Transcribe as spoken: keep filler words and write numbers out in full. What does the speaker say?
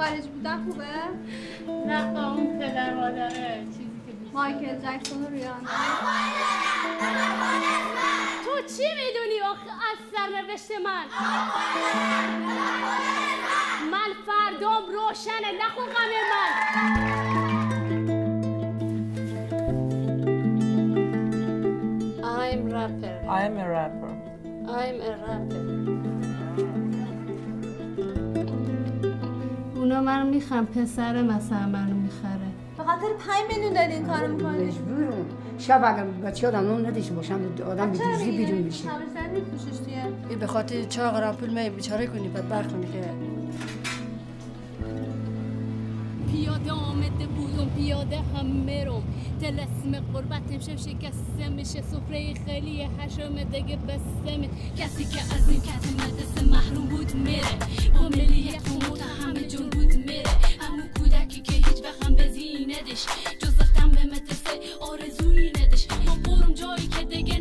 خارج بودن خوبه؟ نه اون پدر مادره چیزی که بیشتر مایکل جکسون و ریانا. تو چی میدونی از سرنوشت من؟ من فردام روشنه، نخون غم من. I'm rapper. I'm a rapper. I'm a rapper. اونا منو میخوام، پسر مثلا منو میخره. به خاطر پنج میلیون داری این کارو میکنی؟ مجبورم. شب اگر بچه آدم نون نداشته باشم آدم به دیزی بیرون میشه. همه میپوشش دیگه. به خاطر چاق را پول می بیچاره کنی بدبخت کنی که پیاده آمده بودم پیاده هم میرم تلسم قربتم شب شکسته میشه سفره خیلی حشم دیگه بسته کسی که از این کت مدرسه محروم بود میره با ملیت و موتا همه جون بود میره همون کودکی که هیچ وقت هم بزی ندش جز رفتن به مدرسه آرزویی ندش ما برم جایی که دیگه